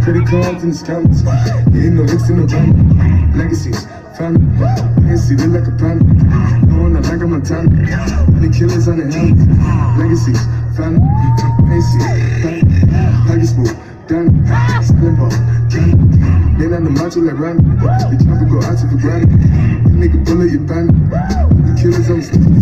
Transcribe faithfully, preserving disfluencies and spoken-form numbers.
Credit cards and scams, ain't no links in the van. Legacies, family, ain't see they like a pan. No one like a Montana, many killers on the hand. Legacies, family, ain't see, family, Paggy Smooth, Dan, Selling Ball, Candy. They not the macho like Randy, the chopper go out to the brand. You nigga bullet your band, the killers on the